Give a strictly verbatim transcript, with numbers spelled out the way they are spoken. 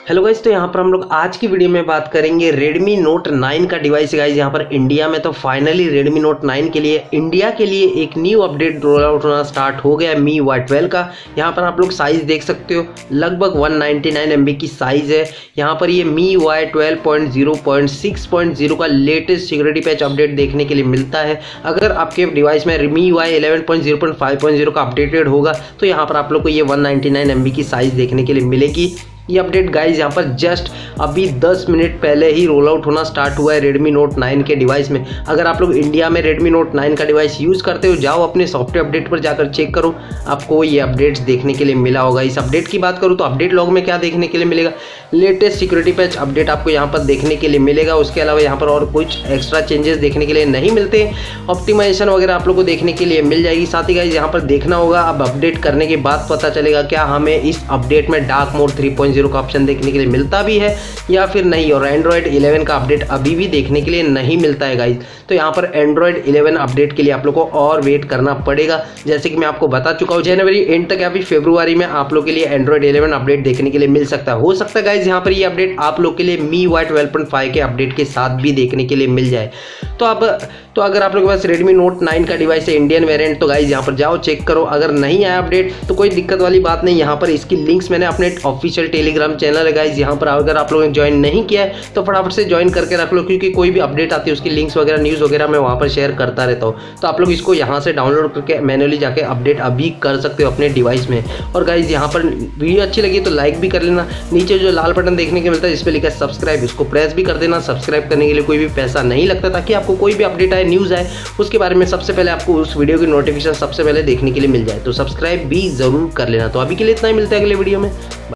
Hello guys, तो यहाँ पर हम लोग आज की वीडियो में बात करेंगे Redmi Note नाइन का डिवाइस है गाइस। यहाँ पर इंडिया में तो फाइनली Redmi Note नाइन के लिए इंडिया के लिए एक न्यू अपडेट रोल आउट होना स्टार्ट हो गया मी वाई ट्वेल्व का। यहाँ पर आप लोग साइज देख सकते हो, लगभग one ninety nine M B की साइज है। यहाँ पर ये MIUI twelve point zero point six point zero का लेटेस्ट सिक्योरिटी पैच अपडेट देखने के लिए मिलता है। अगर आपके डिवाइस में MIUI eleven point zero point five point zero का अपडेटेड होगा तो यहाँ पर आप लोग को ये one ninety nine M B की साइज देखने के लिए मिलेगी। ये अपडेट गाइज यहाँ पर जस्ट अभी दस मिनट पहले ही रोल आउट होना स्टार्ट हुआ है Redmi Note नाइन के डिवाइस में। अगर आप लोग इंडिया में Redmi Note नाइन का डिवाइस यूज़ करते हो, जाओ अपने सॉफ्टवेयर अपडेट पर जाकर चेक करो, आपको ये अपडेट्स देखने के लिए मिला होगा। इस अपडेट की बात करूँ तो अपडेट लॉग में क्या देखने के लिए मिलेगा, लेटेस्ट सिक्योरिटी पैच अपडेट आपको यहाँ पर देखने के लिए मिलेगा। उसके अलावा यहाँ पर और कुछ एक्स्ट्रा चेंजेस देखने के लिए नहीं मिलते, ऑप्टिमाइजेशन वगैरह आप लोग को देखने के लिए मिल जाएगी। साथ ही गाइज यहाँ पर देखना होगा, अब अपडेट करने के बाद पता चलेगा क्या हमें इस अपडेट में dark mode three point zero का ऑप्शन देखने के लिए मिलता भी है या फिर नहीं। और एंड्रॉयड इलेवन का अपडेट अभी भी देखने के लिए नहीं मिलता है गाइज। तो यहाँ पर एंड्रॉयड इलेवन अपडेट के लिए आप लोग को और वेट करना पड़ेगा। जैसे कि मैं आपको बता चुका हूँ, जनवरी एंड तक या फिर फरवरी में आप लोग के लिए एंड्रॉयड इलेवन अपडेट देखने के लिए मिल सकता है। हो सकता है गाइज यहाँ पर ये अपडेट आप लोग के लिए MIUI twelve point five के अपडेट के साथ भी देखने के लिए मिल जाए। तो अब तो अगर आप लोग के पास Redmi Note नाइन का डिवाइस है इंडियन वेरिएंट, तो गाइज यहाँ पर जाओ चेक करो। अगर नहीं आया अपडेट तो कोई दिक्कत वाली बात नहीं, यहाँ पर इसकी लिंक्स मैंने अपने ऑफिशियल टेलीग्राम चैनल है गाइज, यहाँ पर अगर आप लोगों ने ज्वाइन नहीं किया है तो फटाफट से ज्वाइन करके रख लो, क्योंकि कोई भी अपडेट आती है उसकी लिंक्स वगैरह न्यूज़ वगैरह मैं वहाँ पर शेयर करता रहता हूँ। तो आप लोग इसको यहाँ से डाउनलोड करके मैनुअली जाके अपडेट अभी कर सकते हो अपने डिवाइस में। और गाइज यहाँ पर वीडियो अच्छी लगी तो लाइक भी कर लेना, नीचे जो लाल बटन देखने को मिलता है जिस पर लिखा है सब्सक्राइब, इसको प्रेस भी कर देना। सब्सक्राइब करने के लिए कोई भी पैसा नहीं लगता, ताकि आपको कोई भी अपडेट आए, न्यूज़ आए, उसके बारे में सबसे पहले आपको उस वीडियो की नोटिफिकेशन सबसे पहले देखने के लिए मिल जाए। तो सब्सक्राइब भी जरूर कर लेना। तो अभी के लिए इतना ही, मिलता है अगले वीडियो में।